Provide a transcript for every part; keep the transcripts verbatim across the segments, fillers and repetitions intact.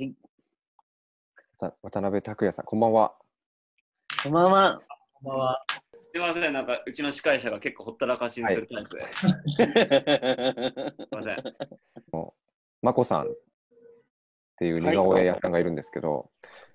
い。 渡辺拓也さん、こんばんは。 こんばんは。 こんばんは。すみません、なんかうちの司会者が結構ほったらかしにするタイプで。すみません。 まこさんっていう似顔絵屋さんがいるんですけど、はい、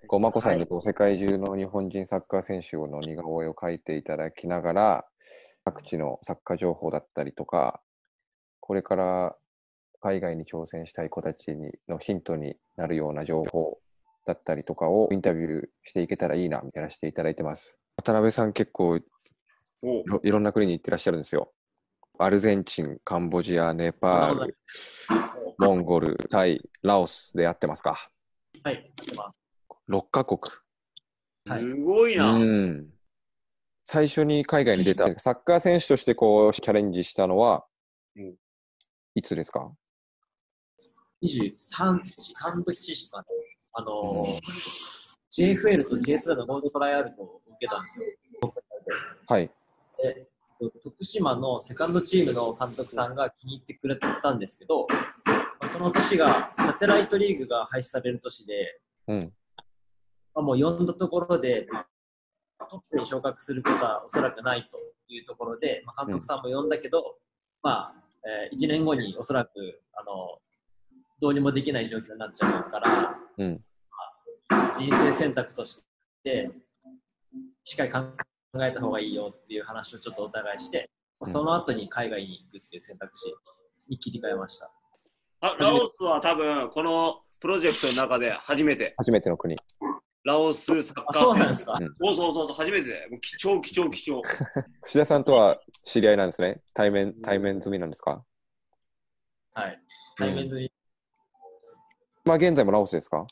こうまこさんにこう世界中の日本人サッカー選手の似顔絵を描いていただきながら、各地のサッカー情報だったりとか、これから海外に挑戦したい子たちにのヒントになるような情報だったりとかをインタビューしていけたらいいなみたいなしていただいてます。渡辺さん結構い ろ, いろんな国に行ってらっしゃるんですよ。アルゼンチン、カンボジア、ネパール、モンゴル、タイ、ラオスで会ってますか？ はい、会ってます。 ろっかこく。 はい、すごいな。 うん。最初に海外に出たサッカー選手としてこうチャレンジしたのは、うん、いつですか？ にじゅうさん、さんの時ですかね。あのー、ジェイエフエル と ジェイツー のゴールドトライアルトを受けたんですよ。 はい。 で徳島のセカンドチームの監督さんが気に入ってくれたんですけど、まあ、その年がサテライトリーグが廃止される年で、うんまあ、もう呼んだところでトップに昇格することはおそらくないというところで、まあ、監督さんも呼んだけど、うんまあえー、いちねんごにおそらくあのどうにもできない状況になっちゃうから、うんまあ、人生選択としてしっかり考え考えた方がいいよっていう話をちょっとお互いして、うん、その後に海外に行くっていう選択肢に切り替えました。あ、ラオスは多分このプロジェクトの中で初めて。 初めての国。 ラオスサッカー。あ、そうなんですか。うん、そうそうそう初めてで、もう貴重貴重貴重。 串田さんとは知り合いなんですね。対面対面済みなんですか？ はい。対面済み。うん、 まあ現在もラオスですか？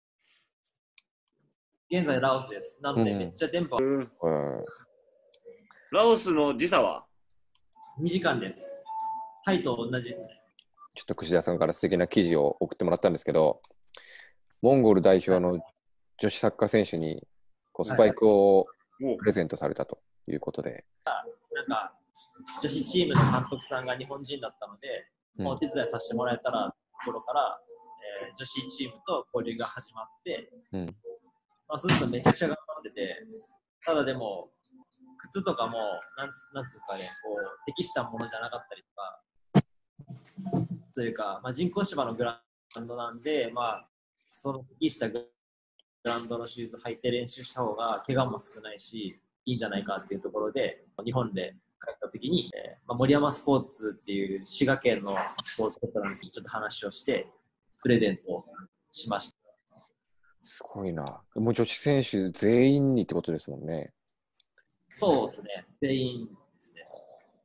現在ラオスです。なので、めっちゃ電波、うんうん、ラオスの時差はにじかんです。タイと同じですね。 ちょっと串田さんから素敵な記事を送ってもらったんですけど、モンゴル代表の女子サッカー選手にこうスパイクをプレゼントされたということで、 はい、なんか女子チームの監督さんが日本人だったので、うん、お手伝いさせてもらえたらところから、えー、女子チームと交流が始まって、うんまあ、そうするとめちゃくちゃ頑張ってて、ただでも靴とかもなんつなんつうかね、こう適したものじゃなかったりとかというか、まあ、人工芝のグラウンドなんで、まあ、その適したグラウンドのシューズ履いて練習した方が怪我も少ないしいいんじゃないかっていうところで日本で帰った時に、えーまあ、森山スポーツっていう滋賀県のスポーツコンフランスにちょっと話をしてプレゼントをしました。 すごいな。もう女子選手全員にってことですもんね。 そうですね。全員ですね。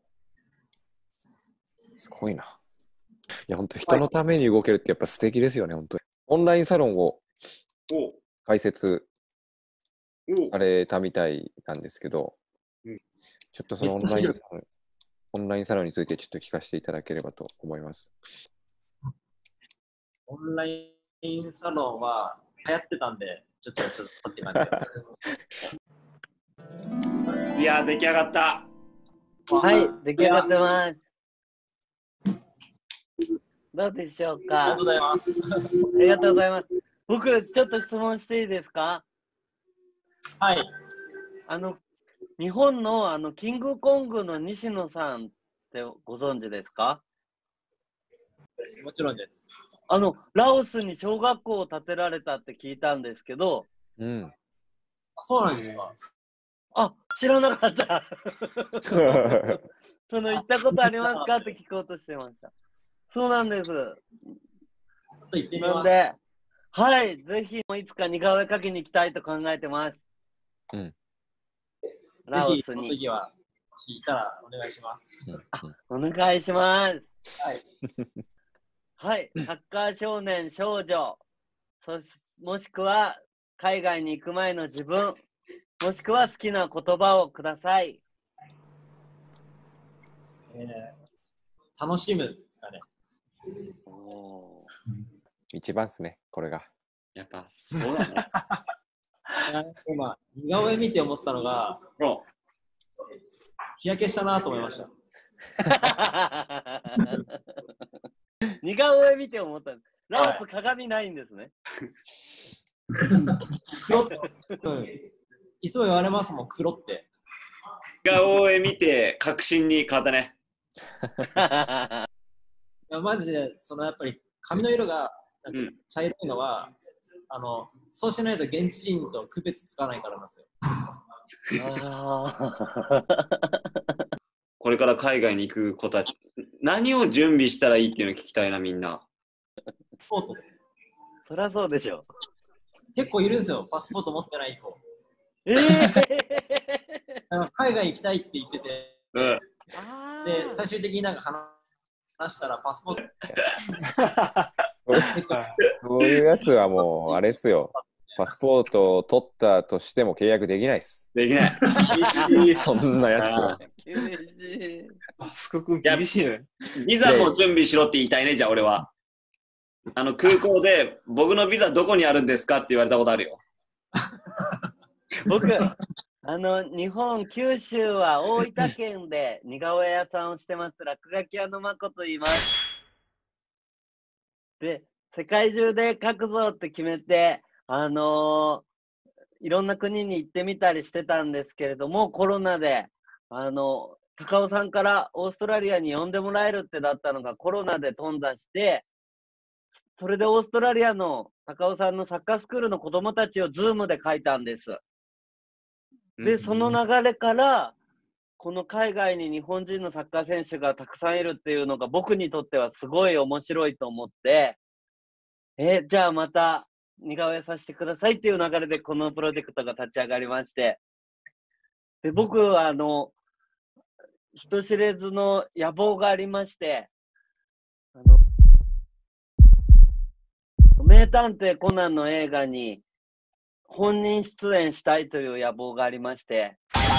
すごいな。いや、本当人のために動けるってやっぱ素敵ですよね、本当に。オンラインサロンを開設されたみたいなんですけど、ちょっとそのオンライン、オンラインサロンについてちょっと聞かせていただければと思います。 オンラインサロンは流行ってたんで、ちょっとやったって感じです。いや、出来上がった。 はい、出来上がってます。どうでしょうか。 ありがとうございます。 ありがとうございます。僕、ちょっと質問していいですか？ はい。 あの、日本のあのキングコングの西野さんってご存知ですか？ もちろんです。 あの、ラオスに小学校を建てられたって聞いたんですけど。 うん。 あ、そうなんですか。 あ、知らなかった。その、行ったことありますかって聞こうとしてました。そうなんです。ちょっと行ってみます。 なんで、はい、ぜひいつか似顔絵描きに行きたいと考えてます。 うん。 ラオスに。 ぜひ、次は、もしいたらお願いします。 あ、お願いします。 はい。 はい、サッカー少年少女、そしもしくは海外に行く前の自分、もしくは好きな言葉をください。 えー、楽しむですかね。 お一番ですね、これが。 やっぱそうだね。今似顔絵見て思ったのが、日焼けしたなと思いました。 似顔絵見て思った。 ラオス鏡ないんですね。 黒って、うん、いつも言われますもん、黒って。 似顔絵見て確信に変わったね。 いやマジで、そのやっぱり髪の色がなんか茶色いのは、うん、あのそうしないと現地人と区別つかないからなんですよ。 あこれから海外に行く子たち、何を準備したらいいっていうのを聞きたいな、みんな。 そうですね。 そりゃそうでしょ。 結構いるんですよ、パスポート持ってない子。 えー、海外行きたいって言ってて、 うん、 で、最終的になんか話したらパスポート。 そういうやつはもう、あれっすよ。パスポートを取ったとしても契約できないっす。 できない。 そんなやつは。 厳しい。 すごく厳しいね。 ビザも準備しろって言いたいね、じゃあ俺は。あの空港で僕のビザどこにあるんですかって言われたことあるよ。 僕、あの、日本、九州は大分県で似顔絵屋さんをしてます。落書き屋のまこと言います。で、世界中で描くぞって決めて、あのー、いろんな国に行ってみたりしてたんですけれども、コロナで、あの、高尾さんからオーストラリアに呼んでもらえるってだったのがコロナで頓挫して、それでオーストラリアの高尾さんのサッカースクールの子供たちをズームで書いたんです。で、その流れから、この海外に日本人のサッカー選手がたくさんいるっていうのが僕にとってはすごい面白いと思って、え、じゃあまた似顔絵させてくださいっていう流れでこのプロジェクトが立ち上がりまして、で、僕はあの、人知れずの野望がありまして、あの、名探偵コナンの映画に本人出演したいという野望がありまして、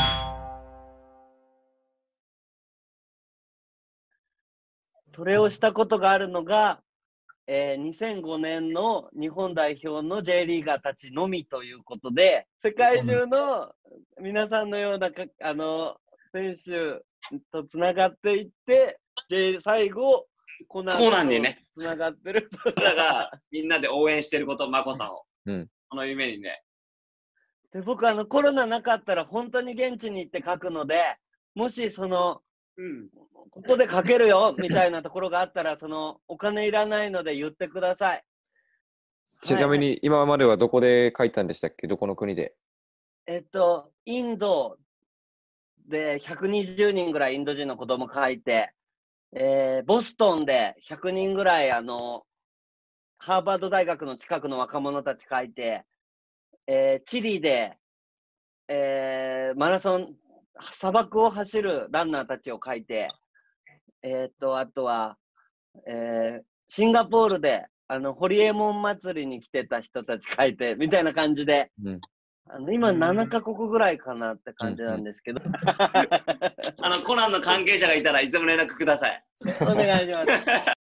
それをしたことがあるのが、えー、にせんごねんの日本代表の J リーガーたちのみということで、世界中の皆さんのようなかあの選手とつながっていって、J、最後、コナンにね、つながってる。 だからみんなで応援してること、マコさんを。 うん、 この夢にね。 で僕あの、コロナなかったら本当に現地に行って書くので、もしその、うん、ここで書けるよみたいなところがあったら、そのお金いらないので言ってください。 ちなみに今まではどこで書いたんでしたっけ？どこの国で？ えっと、インドでひゃくにじゅうにんぐらいインド人の子供書いて、えー、ボストンでひゃくにんぐらいあの、ハーバード大学の近くの若者たち書いて、えー、チリで、えー、マラソン、砂漠を走るランナーたちを書いて、えっと、あとは、えー、シンガポールで、あの、ホリエモン祭りに来てた人たち書いて、みたいな感じで、うん、あの今ななカ国ぐらいかなって感じなんですけど。 あの、コナンの関係者がいたらいつも連絡ください。 お願いします。